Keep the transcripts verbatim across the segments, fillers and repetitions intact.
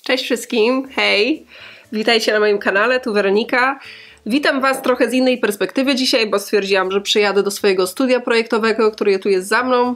Cześć wszystkim, hej! Witajcie na moim kanale, tu Weronika. Witam Was trochę z innej perspektywy dzisiaj, bo stwierdziłam, że przyjadę do swojego studia projektowego, które tu jest za mną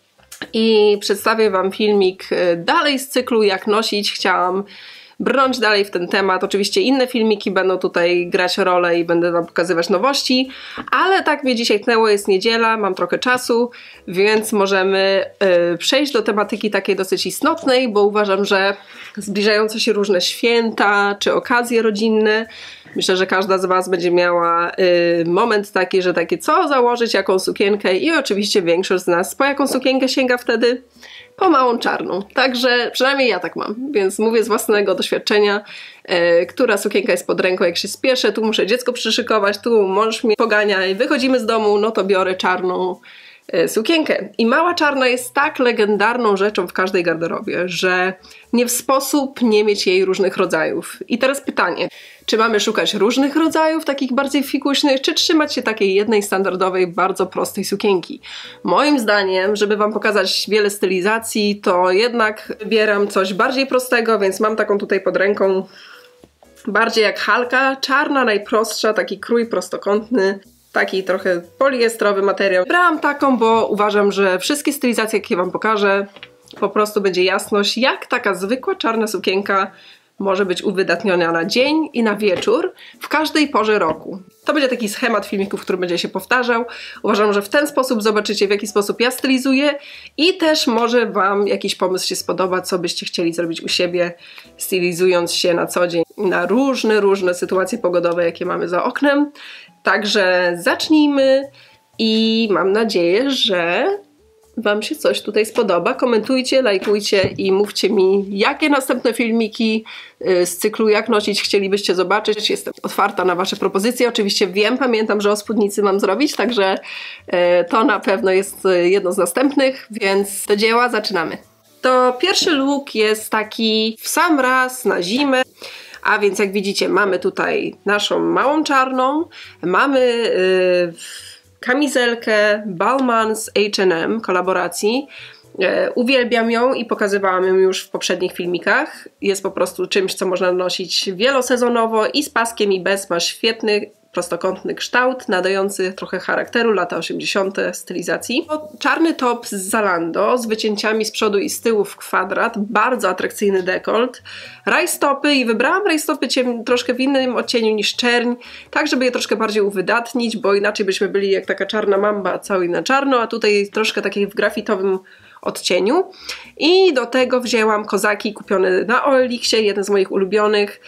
i przedstawię Wam filmik dalej z cyklu Jak nosić. Chciałam brnąć dalej w ten temat. Oczywiście inne filmiki będą tutaj grać rolę i będę Wam pokazywać nowości, ale tak mnie dzisiaj tnęło, jest niedziela, mam trochę czasu, więc możemy yy, przejść do tematyki takiej dosyć istotnej, bo uważam, że zbliżające się różne święta czy okazje rodzinne, myślę, że każda z Was będzie miała yy, moment taki, że takie co założyć, jaką sukienkę i oczywiście większość z nas po jaką sukienkę sięga wtedy? Po małą czarną. Także przynajmniej ja tak mam, więc mówię z własnego doświadczenia, yy, która sukienka jest pod ręką, jak się spieszę, tu muszę dziecko przyszykować, tu mąż mnie pogania i wychodzimy z domu, no to biorę czarną yy, sukienkę. I mała czarna jest tak legendarną rzeczą w każdej garderobie, że nie w sposób nie mieć jej różnych rodzajów. I teraz pytanie, czy mamy szukać różnych rodzajów, takich bardziej fikuśnych, czy trzymać się takiej jednej standardowej, bardzo prostej sukienki? Moim zdaniem, żeby Wam pokazać wiele stylizacji, to jednak wybieram coś bardziej prostego, więc mam taką tutaj pod ręką, bardziej jak halka, czarna, najprostsza, taki krój prostokątny, taki trochę poliestrowy materiał. Brałam taką, bo uważam, że wszystkie stylizacje, jakie Wam pokażę, po prostu będzie jasność, jak taka zwykła czarna sukienka może być uwydatniona na dzień i na wieczór w każdej porze roku. To będzie taki schemat filmików, który będzie się powtarzał. Uważam, że w ten sposób zobaczycie, w jaki sposób ja stylizuję i też może Wam jakiś pomysł się spodoba, co byście chcieli zrobić u siebie, stylizując się na co dzień na różne, różne sytuacje pogodowe, jakie mamy za oknem. Także zacznijmy i mam nadzieję, że Wam się coś tutaj spodoba. Komentujcie, lajkujcie i mówcie mi, jakie następne filmiki z cyklu Jak nosić chcielibyście zobaczyć. Jestem otwarta na Wasze propozycje. Oczywiście wiem, pamiętam, że o spódnicy mam zrobić, także to na pewno jest jedno z następnych, więc do dzieła, zaczynamy. To pierwszy look jest taki w sam raz na zimę. A więc jak widzicie, mamy tutaj naszą małą czarną, mamy yy, kamizelkę Balmain z H and M kolaboracji. E, uwielbiam ją i pokazywałam ją już w poprzednich filmikach. Jest po prostu czymś, co można nosić wielosezonowo i z paskiem i bez. Ma świetny, prostokątny kształt, nadający trochę charakteru lata osiemdziesiąte stylizacji. Czarny top z Zalando z wycięciami z przodu i z tyłu w kwadrat, bardzo atrakcyjny dekolt, rajstopy i wybrałam rajstopy troszkę w innym odcieniu niż czerń, tak żeby je troszkę bardziej uwydatnić, bo inaczej byśmy byli jak taka czarna mamba cały na czarno, a tutaj troszkę takiej w grafitowym odcieniu. I do tego wzięłam kozaki kupione na O L X-ie, jeden z moich ulubionych.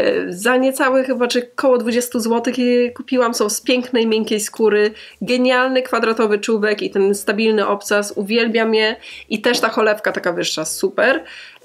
Za niecałe chyba, czy koło dwadzieścia złotych je kupiłam, są z pięknej, miękkiej skóry, genialny kwadratowy czubek i ten stabilny obcas, uwielbiam je i też ta cholewka taka wyższa, super.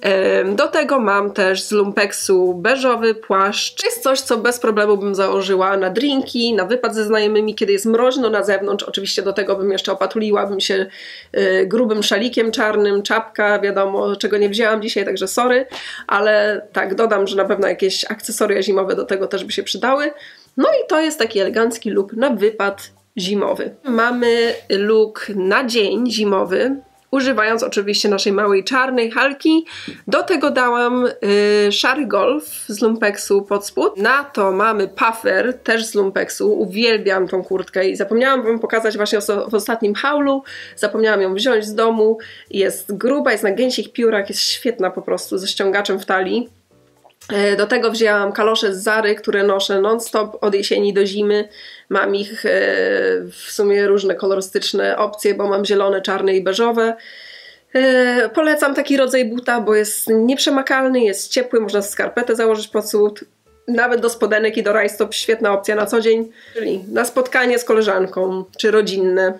Do tego mam też z lumpeksu beżowy płaszcz. To jest coś, co bez problemu bym założyła na drinki, na wypad ze znajomymi, kiedy jest mroźno na zewnątrz. Oczywiście do tego bym jeszcze opatuliłabym się grubym szalikiem czarnym, czapka, wiadomo, czego nie wzięłam dzisiaj, także sorry, ale tak, dodam, że na pewno jakieś akcesoria zimowe do tego też by się przydały. No i to jest taki elegancki look na wypad zimowy. Mamy look na dzień zimowy, używając oczywiście naszej małej czarnej halki. Do tego dałam y, szary golf z lumpeksu pod spód. Na to mamy puffer, też z lumpeksu. Uwielbiam tą kurtkę i zapomniałam Wam pokazać właśnie w ostatnim haulu. Zapomniałam ją wziąć z domu. Jest gruba, jest na gęsich piórach, jest świetna po prostu, ze ściągaczem w talii. Do tego wzięłam kalosze z Zary, które noszę non-stop od jesieni do zimy. Mam ich w sumie różne kolorystyczne opcje, bo mam zielone, czarne i beżowe. Polecam taki rodzaj buta, bo jest nieprzemakalny, jest ciepły, można skarpetę założyć pod spód. Nawet do spodenek i do rajstop świetna opcja na co dzień. Czyli na spotkanie z koleżanką, czy rodzinne.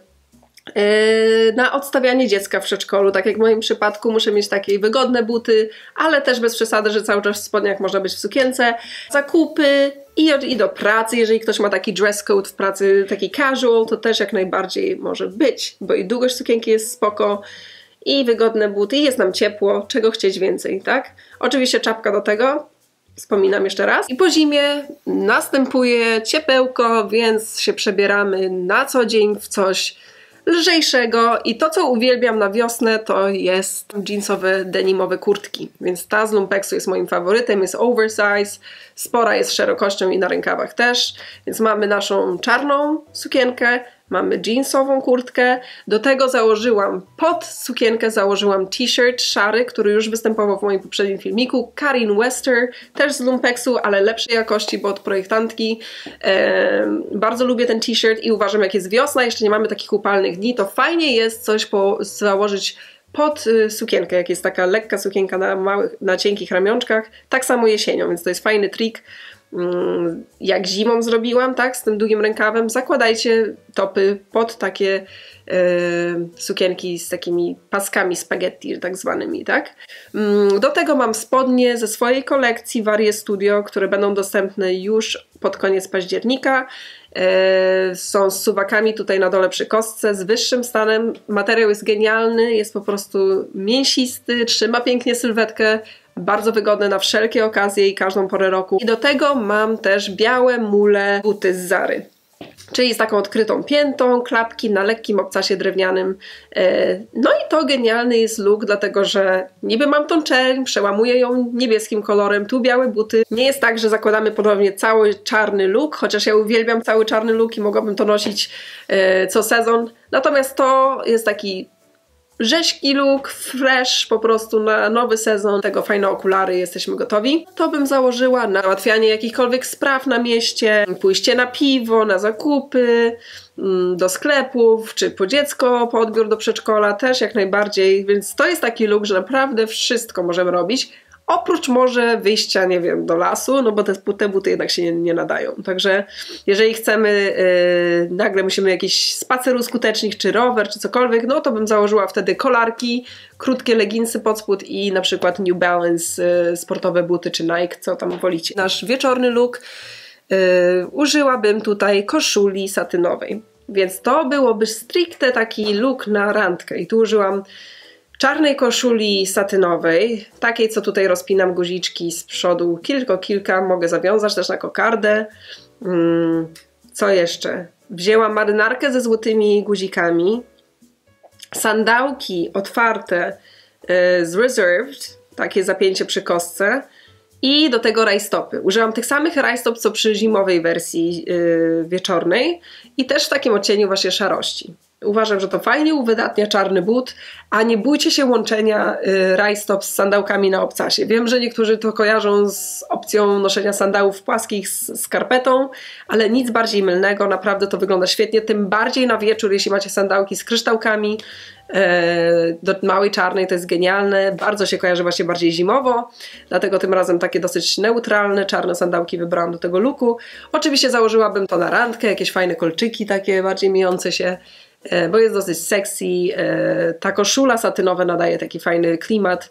Na odstawianie dziecka w przedszkolu, tak jak w moim przypadku, muszę mieć takie wygodne buty, ale też bez przesady, że cały czas w spodniach można być w sukience. Zakupy i, i do pracy, jeżeli ktoś ma taki dress code w pracy, taki casual, to też jak najbardziej może być, bo i długość sukienki jest spoko i wygodne buty i jest nam ciepło, czego chcieć więcej, tak? Oczywiście czapka do tego, wspominam jeszcze raz. I po zimie następuje ciepełko, więc się przebieramy na co dzień w coś lżejszego i to, co uwielbiam na wiosnę, to jest jeansowe, denimowe kurtki, więc ta z lumpeksu jest moim faworytem, jest oversize, spora jest szerokością i na rękawach też, więc mamy naszą czarną sukienkę, mamy jeansową kurtkę, do tego założyłam, pod sukienkę założyłam t-shirt szary, który już występował w moim poprzednim filmiku, Karin Wester, też z lumpeksu, ale lepszej jakości, bo od projektantki. Ehm, bardzo lubię ten t-shirt i uważam, jak jest wiosna, jeszcze nie mamy takich upalnych dni, to fajnie jest coś po, założyć pod y, sukienkę, jak jest taka lekka sukienka na małych, na cienkich ramionczkach, tak samo jesienią, więc to jest fajny trik. Jak zimą zrobiłam, tak, z tym długim rękawem, zakładajcie topy pod takie e, sukienki z takimi paskami spaghetti tak zwanymi, tak. Do tego mam spodnie ze swojej kolekcji Varie Studio, które będą dostępne już pod koniec października. E, są z suwakami tutaj na dole przy kostce, z wyższym stanem. Materiał jest genialny, jest po prostu mięsisty, trzyma pięknie sylwetkę. Bardzo wygodne na wszelkie okazje i każdą porę roku. I do tego mam też białe mule buty z Zary. Czyli z taką odkrytą piętą, klapki na lekkim obcasie drewnianym. No i to genialny jest look, dlatego że niby mam tą czerń, przełamuję ją niebieskim kolorem, tu białe buty. Nie jest tak, że zakładamy ponownie cały czarny look, chociaż ja uwielbiam cały czarny look i mogłabym to nosić co sezon. Natomiast to jest taki rzeźki look, fresh, po prostu na nowy sezon, tego fajne okulary, jesteśmy gotowi. To bym założyła na załatwianie jakichkolwiek spraw na mieście, pójście na piwo, na zakupy, do sklepów, czy po dziecko, po odbiór do przedszkola, też jak najbardziej, więc to jest taki look, że naprawdę wszystko możemy robić. Oprócz może wyjścia, nie wiem, do lasu, no bo te, te buty jednak się nie, nie nadają. Także jeżeli chcemy, yy, nagle musimy jakiś spacer uskutecznić, czy rower, czy cokolwiek, no to bym założyła wtedy kolarki, krótkie leginsy pod spód i na przykład New Balance, yy, sportowe buty, czy Nike, co tam wolicie. Nasz wieczorny look, yy, użyłabym tutaj koszuli satynowej. Więc to byłoby stricte taki look na randkę. I tu użyłam czarnej koszuli satynowej, takiej, co tutaj rozpinam guziczki z przodu, kilka, kilka, mogę zawiązać też na kokardę. Hmm, co jeszcze? Wzięłam marynarkę ze złotymi guzikami, sandałki otwarte yy, z Reserved, takie zapięcie przy kostce i do tego rajstopy. Użyłam tych samych rajstop, co przy zimowej wersji yy, wieczornej i też w takim odcieniu właśnie szarości. Uważam, że to fajnie uwydatnia czarny but, a nie bójcie się łączenia y, rajstop z sandałkami na obcasie. Wiem, że niektórzy to kojarzą z opcją noszenia sandałów płaskich z skarpetą, ale nic bardziej mylnego, naprawdę to wygląda świetnie, tym bardziej na wieczór, jeśli macie sandałki z kryształkami, y, do małej czarnej to jest genialne, bardzo się kojarzy właśnie bardziej zimowo, dlatego tym razem takie dosyć neutralne, czarne sandałki wybrałam do tego looku. Oczywiście założyłabym to na randkę, jakieś fajne kolczyki takie bardziej mijące się, bo jest dosyć sexy. Ta koszula satynowa nadaje taki fajny klimat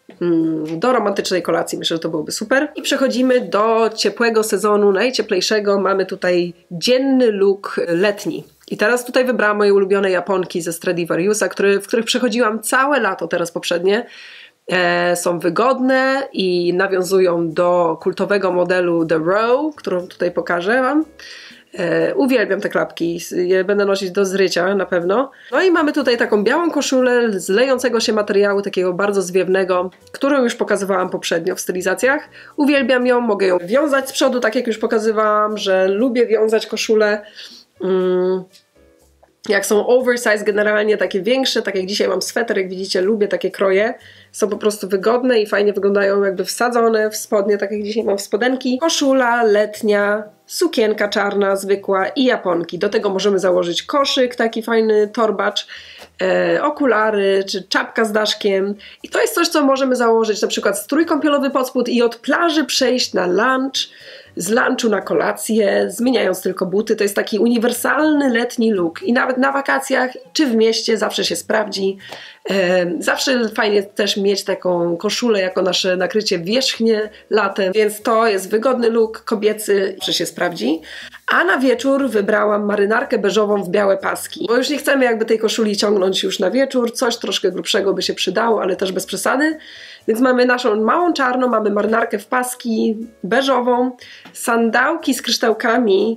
do romantycznej kolacji. Myślę, że to byłoby super. I przechodzimy do ciepłego sezonu, najcieplejszego. Mamy tutaj dzienny look letni. I teraz tutaj wybrałam moje ulubione japonki ze Stradivariusa, który, w których przechodziłam całe lato teraz poprzednie. E, są wygodne i nawiązują do kultowego modelu The Row, którą tutaj pokażę wam. E, uwielbiam te klapki, je będę nosić do zrycia na pewno. No i mamy tutaj taką białą koszulę z lejącego się materiału, takiego bardzo zwiewnego, którą już pokazywałam poprzednio w stylizacjach. Uwielbiam ją, mogę ją wiązać z przodu, tak jak już pokazywałam, że lubię wiązać koszulę. Mm. Jak są oversize, generalnie takie większe, tak jak dzisiaj mam sweter, jak widzicie, lubię takie kroje. Są po prostu wygodne i fajnie wyglądają jakby wsadzone w spodnie, tak jak dzisiaj mam spodenki. Koszula letnia, sukienka czarna, zwykła i japonki. Do tego możemy założyć koszyk, taki fajny torbacz, e, okulary czy czapka z daszkiem. I to jest coś, co możemy założyć na przykład strój kąpielowy pod spód i od plaży przejść na lunch, z lunchu na kolację, zmieniając tylko buty. To jest taki uniwersalny letni look i nawet na wakacjach czy w mieście zawsze się sprawdzi. E, zawsze fajnie też mieć taką koszulę jako nasze nakrycie wierzchnie latem, więc to jest wygodny look kobiecy, zawsze się sprawdzi. A na wieczór wybrałam marynarkę beżową w białe paski, bo już nie chcemy jakby tej koszuli ciągnąć już na wieczór, coś troszkę grubszego by się przydało, ale też bez przesady. Więc mamy naszą małą czarną, mamy marynarkę w paski beżową, sandałki z kryształkami,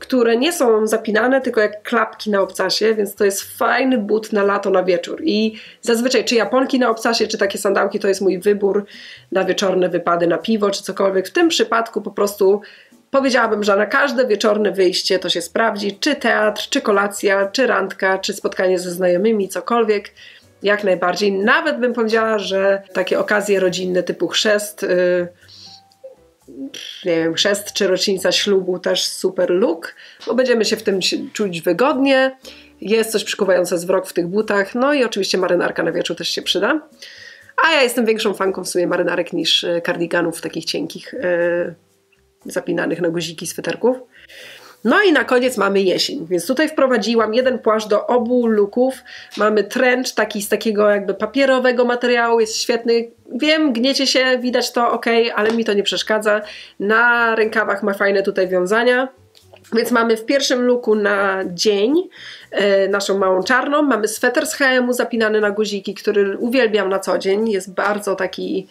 które nie są zapinane, tylko jak klapki na obcasie, więc to jest fajny but na lato, na wieczór. I zazwyczaj czy japonki na obcasie, czy takie sandałki to jest mój wybór na wieczorne wypady na piwo, czy cokolwiek. W tym przypadku po prostu powiedziałabym, że na każde wieczorne wyjście to się sprawdzi, czy teatr, czy kolacja, czy randka, czy spotkanie ze znajomymi, cokolwiek. Jak najbardziej. Nawet bym powiedziała, że takie okazje rodzinne typu chrzest, yy, nie wiem, chrzest czy rocznica ślubu też super look, bo będziemy się w tym czuć wygodnie. Jest coś przykuwające wzrok w tych butach. No i oczywiście marynarka na wieczór też się przyda. A ja jestem większą fanką w sumie marynarek niż kardiganów takich cienkich, yy, zapinanych na guziki sweterków. No i na koniec mamy jesień, więc tutaj wprowadziłam jeden płaszcz do obu looków. Mamy trench taki z takiego jakby papierowego materiału, jest świetny. Wiem, gniecie się, widać to, ok, ale mi to nie przeszkadza. Na rękawach ma fajne tutaj wiązania. Więc mamy w pierwszym looku na dzień e, naszą małą czarną. Mamy sweter z H and M zapinany na guziki, który uwielbiam na co dzień. Jest bardzo taki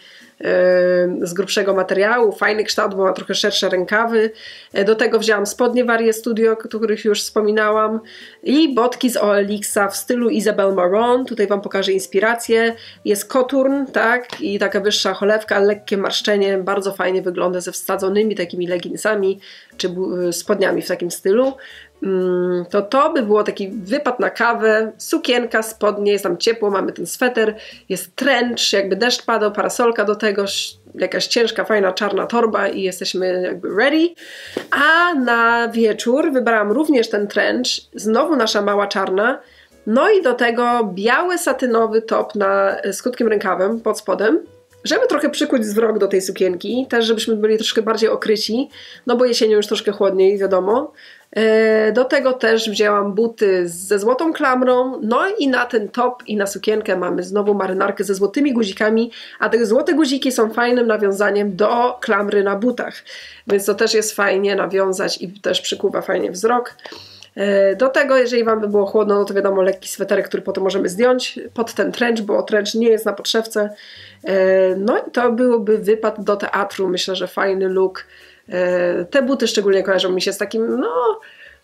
z grubszego materiału, fajny kształt, bo ma trochę szersze rękawy. Do tego wzięłam spodnie Varie Studio, o których już wspominałam, i botki z O L X-a w stylu Isabelle Marant. Tutaj Wam pokażę inspirację. Jest koturn, tak, i taka wyższa cholewka, lekkie marszczenie, bardzo fajnie wygląda ze wsadzonymi takimi leginsami czy spodniami w takim stylu. To to by było taki wypad na kawę, sukienka, spodnie, jest tam ciepło, mamy ten sweter, jest trench, jakby deszcz padał, parasolka do tego, jakaś ciężka, fajna, czarna torba i jesteśmy jakby ready. A na wieczór wybrałam również ten trench, znowu nasza mała czarna, no i do tego biały satynowy top na, z krótkim rękawem pod spodem, żeby trochę przykuć wzrok do tej sukienki, też żebyśmy byli troszkę bardziej okryci, no bo jesienią już troszkę chłodniej, wiadomo. Do tego też wzięłam buty ze złotą klamrą, no i na ten top i na sukienkę mamy znowu marynarkę ze złotymi guzikami, a te złote guziki są fajnym nawiązaniem do klamry na butach, więc to też jest fajnie nawiązać i też przykuwa fajnie wzrok. Do tego, jeżeli Wam by było chłodno, no to wiadomo, lekki sweterek, który potem możemy zdjąć pod ten trench, bo trench nie jest na podszewce. No i to byłoby wypad do teatru, myślę, że fajny look. Te buty szczególnie kojarzą mi się z takim, no,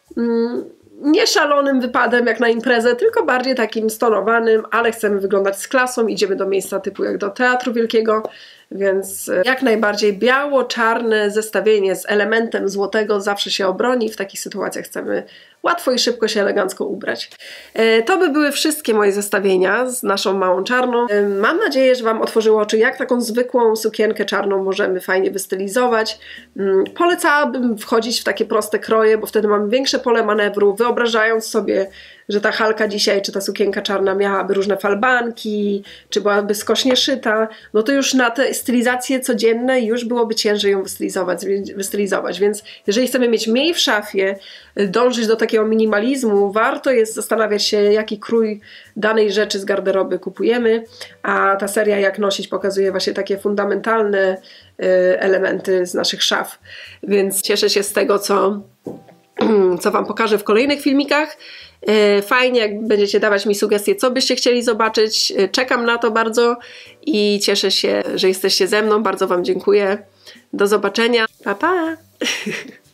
nie szalonym wypadem jak na imprezę, tylko bardziej takim stonowanym, ale chcemy wyglądać z klasą, idziemy do miejsca typu jak do Teatru Wielkiego, więc jak najbardziej biało-czarne zestawienie z elementem złotego zawsze się obroni. W takich sytuacjach chcemy łatwo i szybko się elegancko ubrać. To by były wszystkie moje zestawienia z naszą małą czarną. Mam nadzieję, że Wam otworzyło oczy, jak taką zwykłą sukienkę czarną możemy fajnie wystylizować. Polecałabym wchodzić w takie proste kroje, bo wtedy mamy większe pole manewru, wyobrażając sobie, że ta halka dzisiaj, czy ta sukienka czarna miałaby różne falbanki, czy byłaby skocznie szyta, no to już na te stylizacje codzienne już byłoby ciężej ją wystylizować, wystylizować. Więc jeżeli chcemy mieć mniej w szafie, dążyć do takiego minimalizmu, warto jest zastanawiać się, jaki krój danej rzeczy z garderoby kupujemy, a ta seria Jak nosić pokazuje właśnie takie fundamentalne elementy z naszych szaf. Więc cieszę się z tego, co, co Wam pokażę w kolejnych filmikach. Fajnie, jak będziecie dawać mi sugestie, co byście chcieli zobaczyć. Czekam na to bardzo i cieszę się, że jesteście ze mną. Bardzo Wam dziękuję. Do zobaczenia. Pa, pa!